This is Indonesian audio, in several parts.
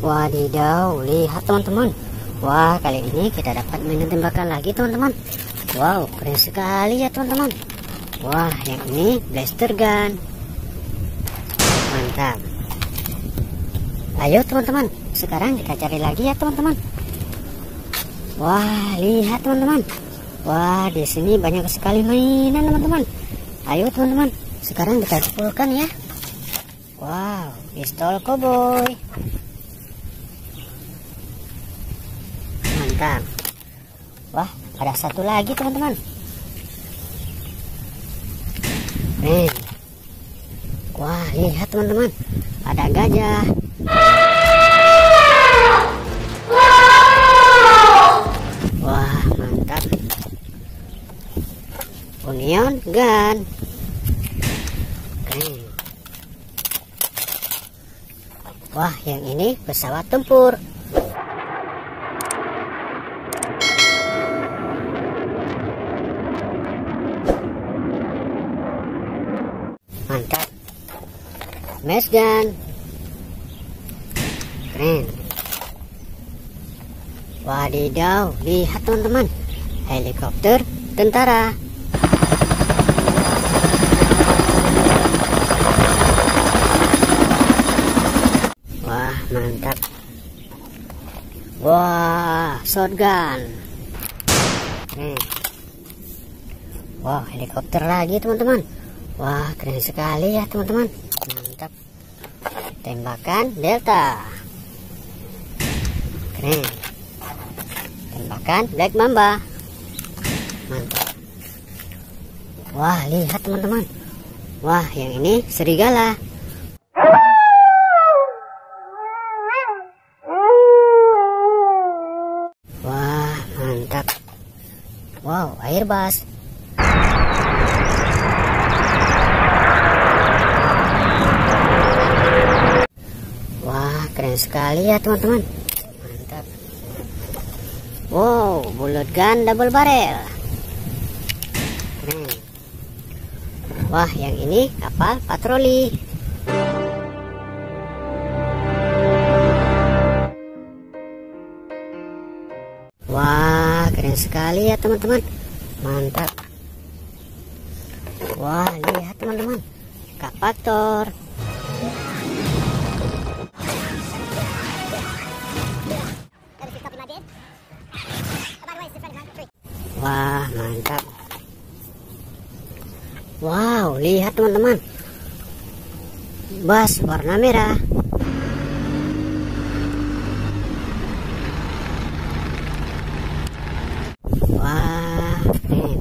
Wadidaw, lihat teman-teman. Wah, kali ini kita dapat mainan tembakan lagi teman-teman. Wow, keren sekali ya teman-teman. Wah, yang ini blaster gun. Mantap. Ayo teman-teman, sekarang kita cari lagi ya teman-teman. Wah, lihat teman-teman. Wah, di sini banyak sekali mainan teman-teman. Ayo teman-teman, sekarang kita kumpulkan ya. Wow, pistol cowboy. Mantap. Wah, ada satu lagi teman-teman. Nih. Wah, lihat teman-teman, ada gajah. Wah, mantap. Union gun. Keren. Wah, yang ini pesawat tempur. Mantap. Mesh gun. Keren. Wadidaw, lihat teman-teman, helikopter tentara. Wah, mantap. Wah, shotgun. Keren. Wah, helikopter lagi teman-teman. Wah, keren sekali ya teman-teman. Mantap. Tembakan Delta. Keren. Tembakan Black Mamba. Mantap. Wah, lihat teman-teman. Wah, yang ini serigala. Wah, mantap. Wow, airbus. Keren sekali ya teman-teman. Mantap. Wow, bullet gun double barrel. Keren. Wah, yang ini kapal patroli. Wah, keren sekali ya teman-teman. Mantap. Wah, lihat teman-teman, kapal Thor. Wah, mantap. Wow, lihat teman-teman, bus warna merah. Wah, keren.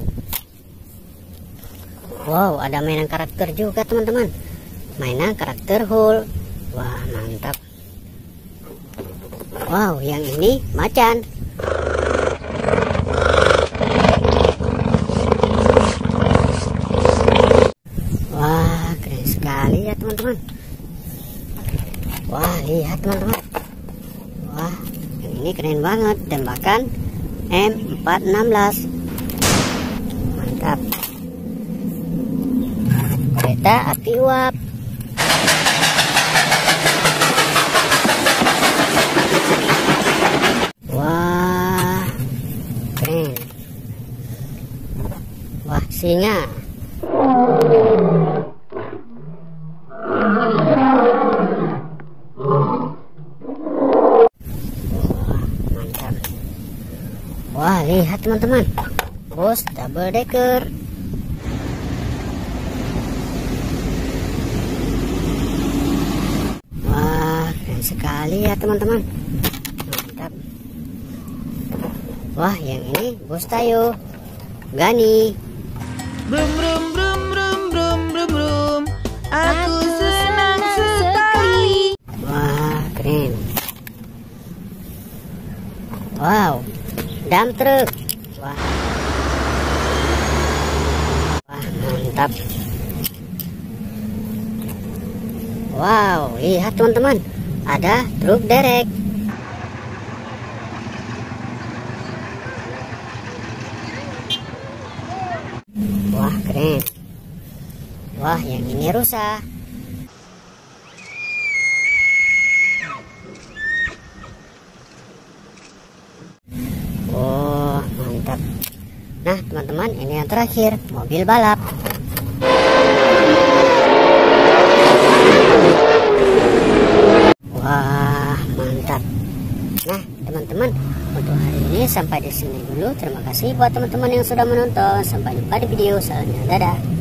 Wow, ada mainan karakter juga teman-teman. Mainan karakter Hulk. Wah, mantap. Wow, yang ini macan. Wah, keren sekali ya teman-teman. Wah, lihat teman-teman. Wah, yang ini keren banget. Tembakan M416. Mantap. Kereta api uap. Wah, keren. Wah, singa. Mantap. Wah, lihat teman-teman, bus double decker. Wah, keren sekali ya teman-teman. Mantap. Wah, yang ini bus Tayo Gani. Brum brum brum brum brum brum brum. Aku senang sekali. Wah, keren. Wow, dump truck. Wah, mantap. Wow, lihat teman-teman, ada truk derek. Wah, keren. Wah, yang ini rusa. Nah teman-teman, ini yang terakhir, mobil balap. Wah, mantap. Nah teman-teman, untuk hari ini sampai di sini dulu. Terima kasih buat teman-teman yang sudah menonton. Sampai jumpa di video selanjutnya. Dadah.